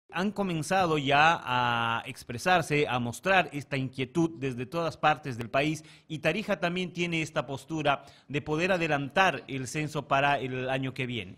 Han comenzado ya a expresarse, a mostrar esta inquietud desde todas partes del país y Tarija también tiene esta postura de poder adelantar el censo para el año que viene.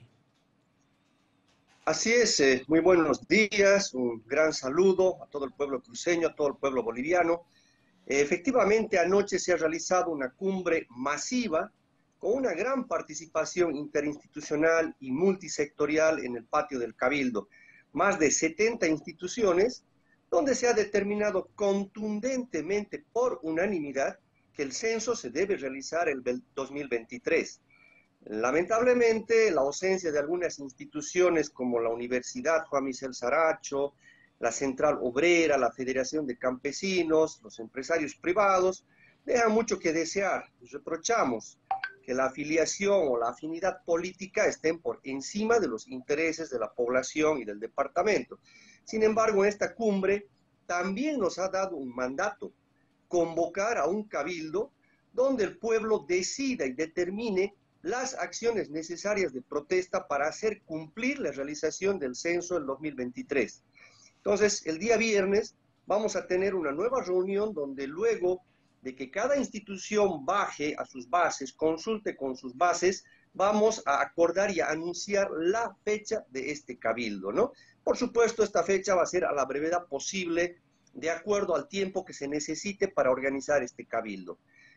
Así es, muy buenos días, un gran saludo a todo el pueblo cruceño, a todo el pueblo boliviano. Efectivamente, anoche se ha realizado una cumbre masiva con una gran participación interinstitucional y multisectorial en el patio del Cabildo. Más de 70 instituciones, donde se ha determinado contundentemente por unanimidad que el censo se debe realizar el 2023. Lamentablemente, la ausencia de algunas instituciones como la Universidad Juan Michel Saracho, la Central Obrera, la Federación de Campesinos, los empresarios privados, dejan mucho que desear. Reprochamos que la afiliación o la afinidad política estén por encima de los intereses de la población y del departamento. Sin embargo, en esta cumbre también nos ha dado un mandato, convocar a un cabildo donde el pueblo decida y determine las acciones necesarias de protesta para hacer cumplir la realización del censo del 2023. Entonces, el día viernes vamos a tener una nueva reunión donde luego de que cada institución baje a sus bases, consulte con sus bases, vamos a acordar y a anunciar la fecha de este cabildo, ¿no? Por supuesto, esta fecha va a ser a la brevedad posible, de acuerdo al tiempo que se necesite para organizar este cabildo.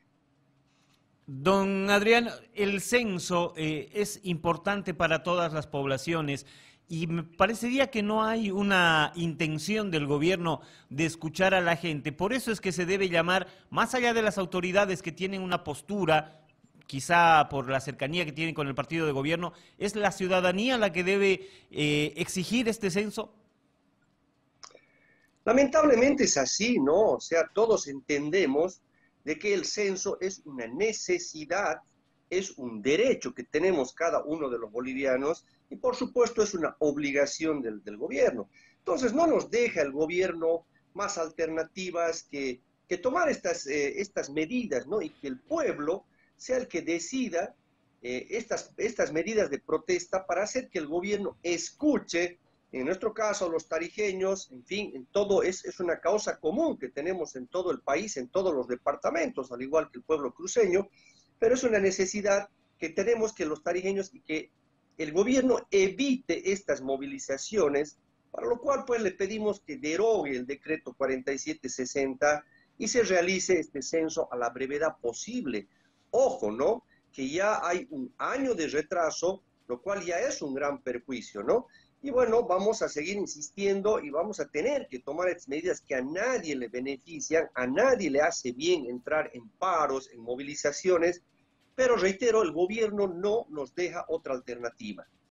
Don Adrián, el censo es importante para todas las poblaciones y me parecería que no hay una intención del gobierno de escuchar a la gente. Por eso es que se debe llamar, más allá de las autoridades que tienen una postura, quizá por la cercanía que tienen con el partido de gobierno, ¿es la ciudadanía la que debe exigir este censo? Lamentablemente es así, ¿no? O sea, todos entendemos de que el censo es una necesidad, es un derecho que tenemos cada uno de los bolivianos y por supuesto es una obligación del gobierno. Entonces no nos deja el gobierno más alternativas que tomar estas medidas, ¿no? Y que el pueblo sea el que decida estas medidas de protesta para hacer que el gobierno escuche en nuestro caso, los tarijeños, en fin, en todo es una causa común que tenemos en todo el país, en todos los departamentos, al igual que el pueblo cruceño, pero es una necesidad que tenemos que los tarijeños y que el gobierno evite estas movilizaciones, para lo cual pues le pedimos que derogue el decreto 4760 y se realice este censo a la brevedad posible. Ojo, ¿no? Que ya hay un año de retraso, lo cual ya es un gran perjuicio, ¿no? Y bueno, vamos a seguir insistiendo y vamos a tener que tomar estas medidas que a nadie le benefician, a nadie le hace bien entrar en paros, en movilizaciones, pero reitero, el gobierno no nos deja otra alternativa.